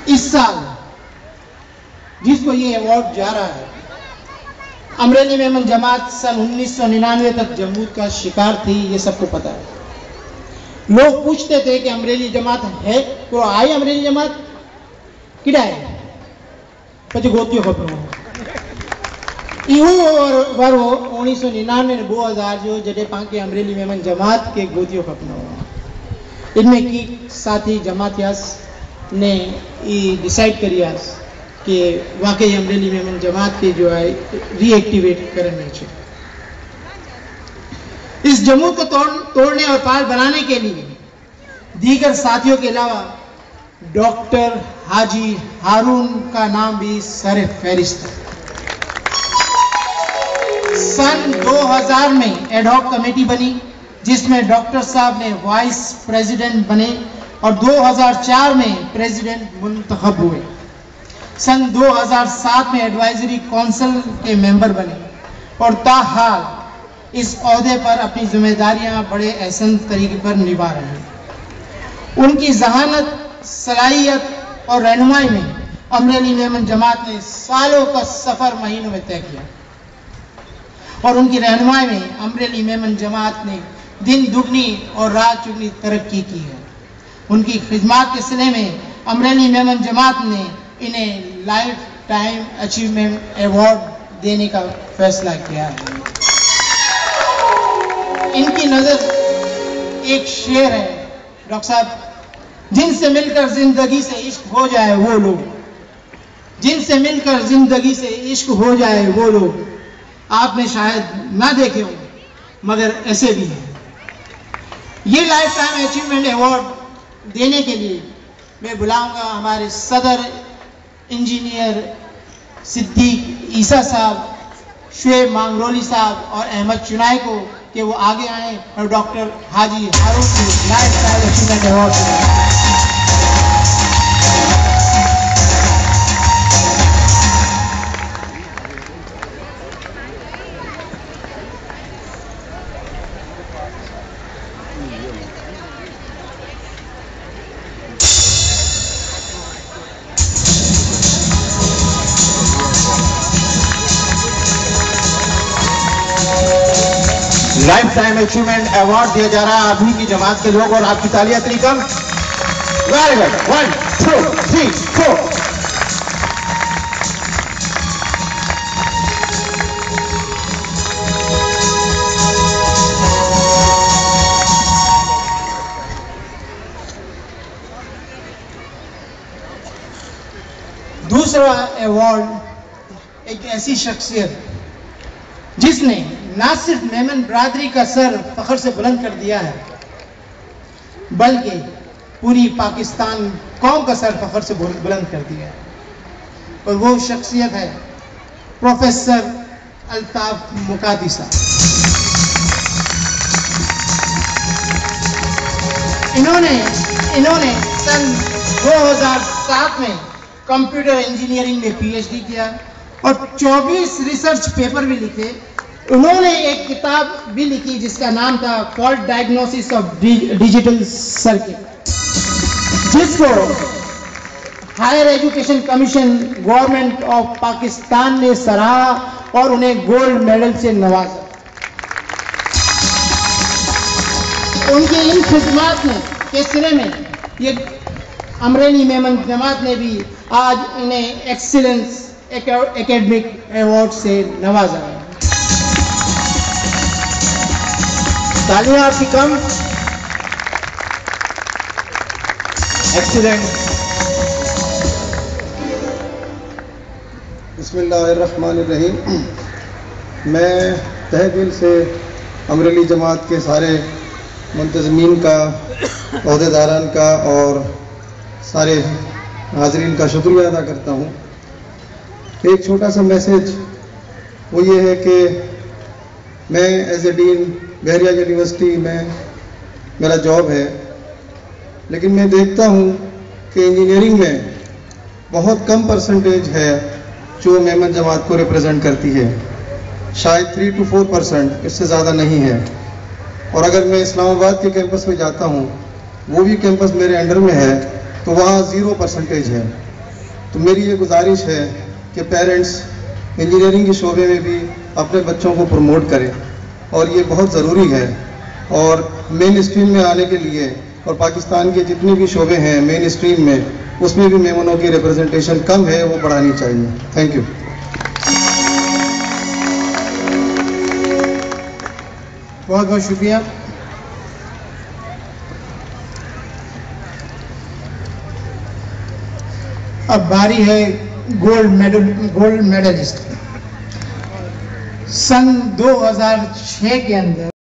इस साल जिसको ये अवार्ड जा रहा है, अमरेली मेमन जमात सन 1999 तक जम्मू का शिकार थी, ये सबको पता है। लोग पूछते थे कि अमरेली जमात है तो आई अमरेली जमात किड़ा है પછી ગોત્યો ખપનો इहो वारो 1999 ने 2000 जो जडे पाके अमरेली मेमन जमात के गोतियो खपनो इनमें की साथी जमातियास ने डिसाइड करियास कि वाकई अमरेली मेमन जमात के जो है रीएक्टिवेट करने चाहिए। इस जम्मू को तोड़ने और पार बनाने के लिए दीगर साथियों के अलावा डॉक्टर हाजी हारून का नाम भी सर फहरिस्त है। सन 2000 में एडहॉक कमेटी बनी जिसमें डॉक्टर साहब ने वाइस प्रेसिडेंट बने और 2004 में प्रेसिडेंट मुंतखब हुए। सन 2007 में एडवाइजरी काउंसिल के मेंबर बने और ताहाल इस ओहदे पर अपनी जिम्मेदारियां बड़े अहसन तरीके पर निभा रहे हैं। उनकी जहानत, सलाहियत और रहनुमाई में अमरेली मेमन जमात ने सालों का सफर महीनों में तय किया और उनकी रहनुमाई में अमरेली मेमन जमात ने दिन दुगनी और रात चुगनी तरक्की की है। उनकी खिदमत के सिले में अमरेली मेमन जमात ने इन्हें लाइफ टाइम अचीवमेंट अवार्ड देने का फैसला किया है। इनकी नजर एक शेर है डॉक्टर साहब, जिनसे मिलकर जिंदगी से इश्क हो जाए वो लोग, जिनसे मिलकर जिंदगी से इश्क हो जाए वो लोग आपने शायद ना देखे होंगे मगर ऐसे भी हैं। ये लाइफ टाइम अचीवमेंट अवार्ड देने के लिए मैं बुलाऊंगा हमारे सदर इंजीनियर सिद्दीक ईसा साहब, शुएब मांगरोली साहब और अहमद चुनाई को कि वो आगे आए और डॉक्टर हाजी हारून को लाइफ टाइम अचीवमेंट अवार्ड दें। लाइफ टाइम अचीवमेंट अवार्ड दिया जा रहा है अभी की जमात के लोग और आपकी तालियां तरीकम। Very good, 1 2 3 4। दूसरा अवार्ड एक ऐसी शख्सियत जिसने ना सिर्फ मेमन बरादरी का सर फख्र से बुलंद कर दिया है बल्कि पूरी पाकिस्तान कौम का सर फख्र से बुलंद कर दिया है, और वो शख्सियत है प्रोफेसर अल्ताफ मुकाती साहब। इन्होंने सन 2007 में कंप्यूटर इंजीनियरिंग में पीएचडी किया और 24 रिसर्च पेपर भी लिखे। उन्होंने एक किताब भी लिखी जिसका नाम था fault diagnosis of digital circuit, जिसको higher education commission government of Pakistan ने सराहा और उन्हें गोल्ड मेडल से नवाजा। उनकी इन खिदमत में के सिरे में ये अमरेली मेमन जमात ने भी आज इन्हें एक्सीलेंस एकेडमिक अवार्ड से नवाजा है। तालियां आपकी कम। एक्सीलेंट। बिस्मिल्लाहिर्रहमानिर्रहीम। मैं तहे दिल से अमरेली जमात के सारे मुंतज़मीन का, अहदेदारान का और सारे हाज़रीन का शुक्रिया अदा करता हूँ। एक छोटा सा मैसेज वो ये है कि मैं as a dean Bahria university में मेरा जॉब है, लेकिन मैं देखता हूँ कि इंजीनियरिंग में बहुत कम परसेंटेज है जो मेमन जमात को रिप्रेजेंट करती है, शायद 3 to 4%, इससे ज़्यादा नहीं है। और अगर मैं इस्लामाबाद के कैंपस में जाता हूँ, वो भी कैंपस मेरे अंडर में है, तो वहाँ 0% है। तो मेरी ये गुजारिश है कि पेरेंट्स इंजीनियरिंग के शोबे में भी अपने बच्चों को प्रमोट करें और ये बहुत ज़रूरी है। और मेन स्ट्रीम में आने के लिए और पाकिस्तान के जितने भी शोबे हैं मेन स्ट्रीम में, उसमें भी मेमनों की रिप्रेजेंटेशन कम है, वो बढ़ानी चाहिए। Thank you. बहुत बहुत शुक्रिया। अब बारी है गोल्ड मेडलिस्ट। सन 2006 के अंदर